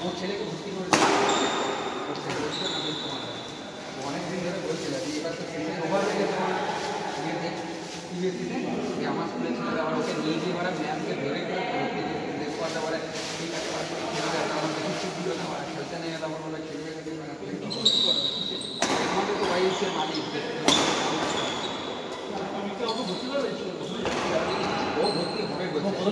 ওর ছেলেকে ভর্তি করে অনেকদিন ধরে বলছিল যে এবার তো ওভার হয়ে গেছে আমার স্কুলের ছেলেরা আবার ওকে নিয়ে গিয়ে ওরা ম্যামকে ধরে করে দেখতে পারে ঠিক আছে আমার দেখি দিল না ওরা খেলতে নেই তারপর বলে খেলবে তো ওয়াইসের মালিক ও ভর্তি হবে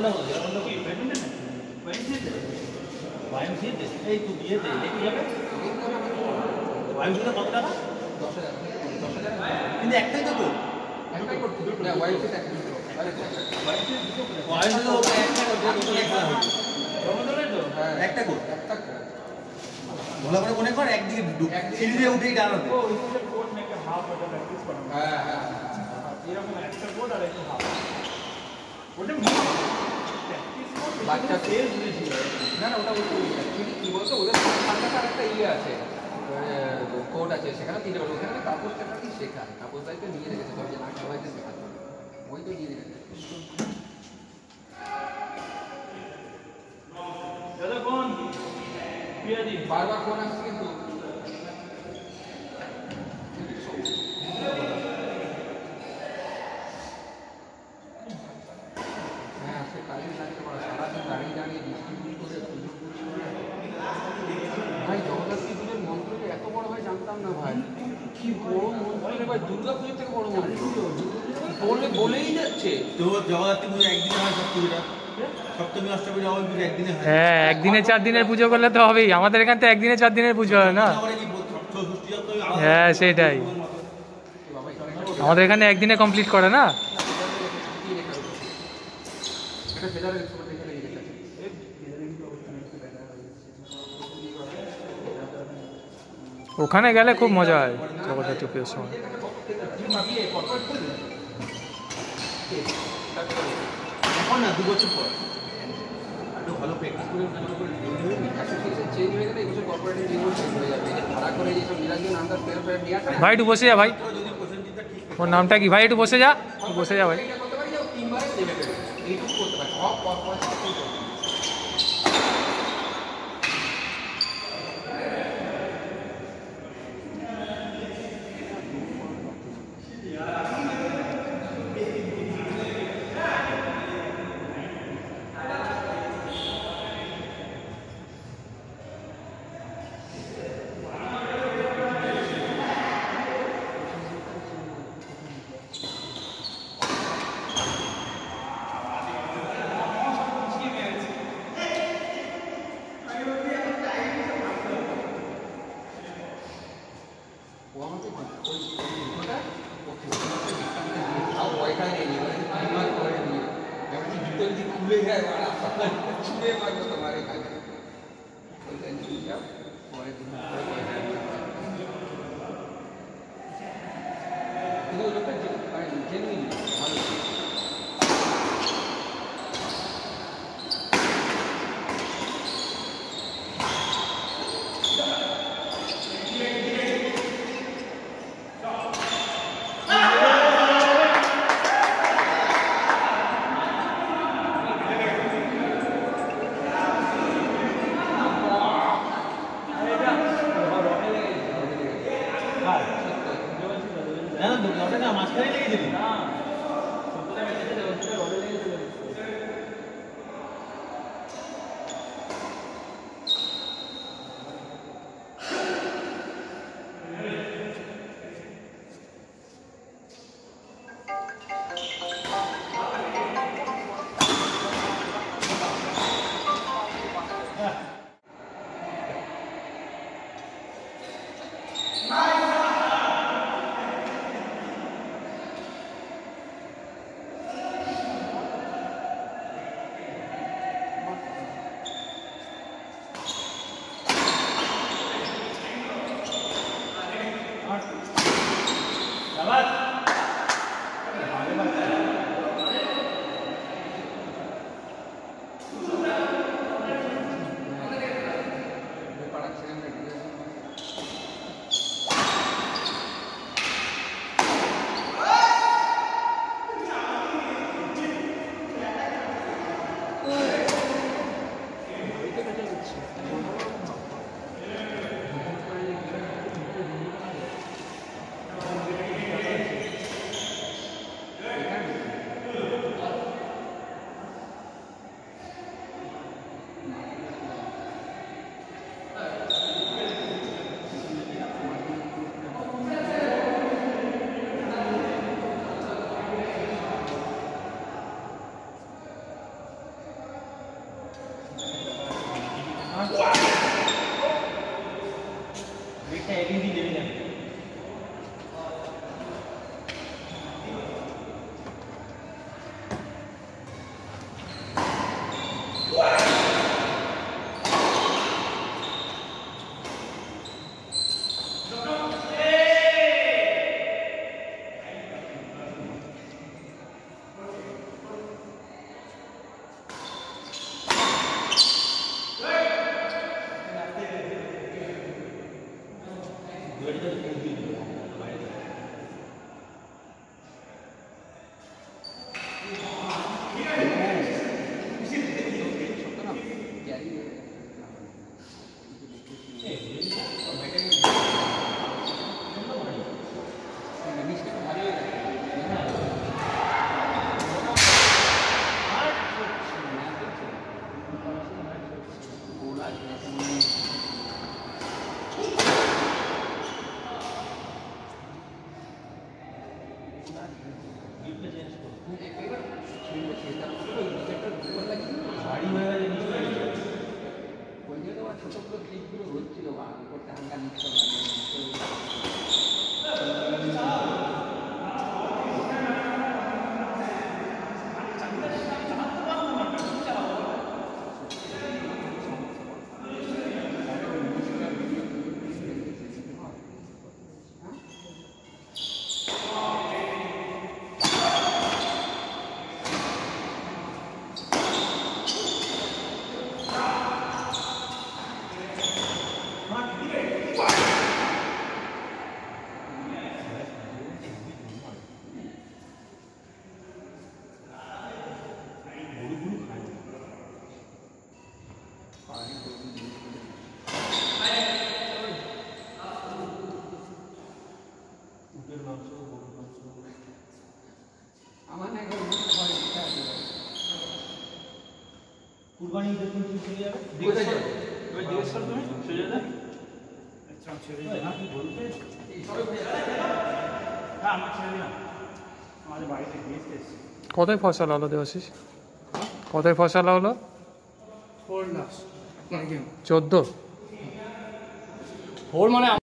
এই তুই দিয়ে দে কি হবে ওয়াইফিটা কত টাকা 10,000 কিন্তু একটাই তো একটাই করতে না ওয়াইফে একটা কর ভালো করে মনে কর একদিকে সিঁড়ি উঠেই দাঁড়াবে হ্যাঁ হ্যাঁ এরকম একটা কোড আর একটা হাফ ওটা বাচ্চা তেল বুঝেছিল না না ওটা অ্যাকচুয়ালি কী বলতো ওদের সামনে একটা ইয়ে আছে কোড আছে সেখানে তিনটে বলবো ওখানে কাপড় টাকা শেখায় কাপড় দায়িত্ব নিয়ে রেখেছে সব যে না সবাইকে শেখাতে হবে ওই তো নিয়ে রেখেছে দাদা কোন পিয়াজি বারবার ফোন আসছে কিন্তু হ্যাঁ সে কাজে লাগতে পারে সারাদিন দাঁড়িয়ে দাঁড়িয়ে ডিস্ট্রিবিউট করে ভাই জগদ্ধাত্রী পুজোর মন্ত্রটা এত বড় ভাই জানতাম না ভাই কি বড় মন্ত্র ভাই দুর্গা পুজোর থেকে বড় মন্ত্র বলেই যাচ্ছে তো জগদ্ধাত্রী পুজো একদিনে হয় সব পুজোটা সপ্তমী অষ্টমী নবমী পুজো একদিনে হয় হ্যাঁ একদিনে 4 দিনের পুজো করলে তো হবেই আমাদের এখান থেকে একদিনে 4 দিনের পুজো হয় না হ্যাঁ সেটাই আমাদের এখানে একদিনে কমপ্লিট করে না ওখানে গেলে খুব মজা হয় জগদ্ধাত্রী পুজোর সময় এখন না 2 বছর পর একটু ভালো প্র্যাকটিস করে চেঞ্জ হয়ে গেলে এবছর কর্পোরেটিভ চেঞ্জ হয়ে যাবে ভাড়া করে যেসব নিরাজন আন্দাজ ফেরত নিয়ে আসে ভাই একটু বসে যা ভাই ওর নামটা কি ভাই একটু বসে যা বসে যা ভাই করতে পারি যে 3 বারে দেবে এইটুকু করতে পারি সব পয়সা ছোটগুলো ক্লিপগুলো হচ্ছিল করতে হাঙ্গা নিচ্ছে আমার না এখন হয় ইচ্ছা আছে কুরবানি যখন চলে যাবে কোথায় যাবে ওই জিজ্ঞেস কর তুমি সুজাতা আচ্ছা ছেড়ে দে না কি বলতে এই সবে হ্যাঁ আমার ছেড়ে দিলাম আমাদের বাড়িতে গেস্ট এসেছে কতই ফসল হলো দেওয়াশিস? কতই ফসল হলো? 4 লাখ 14 4 মানে